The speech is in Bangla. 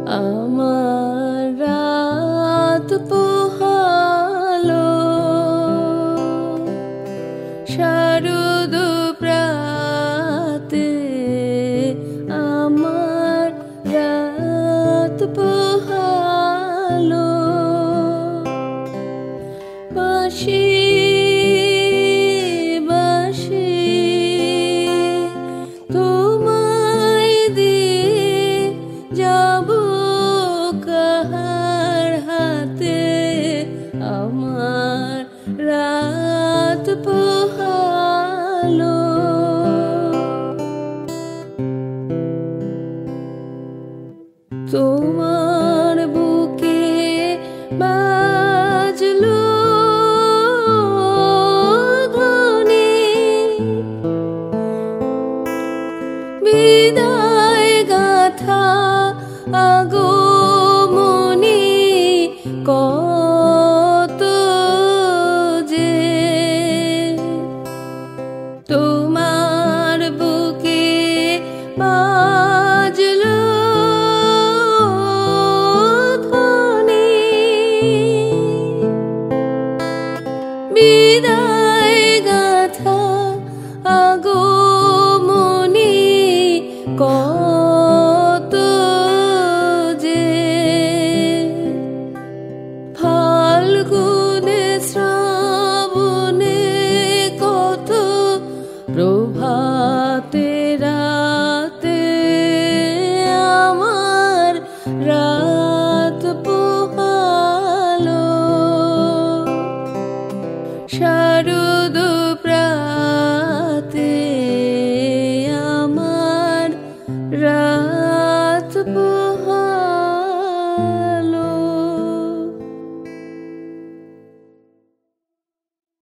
আমার রাত পোহালো শারদ প্রাতে, আমার রাত পোহালো বাঁশি বাঁশি তোমায় দিয়ে যাব কাহার হাতে, আমার রাত পোহালো। তোমার বুকে বাজলো ধ্বনি বিদায় গাথা আগো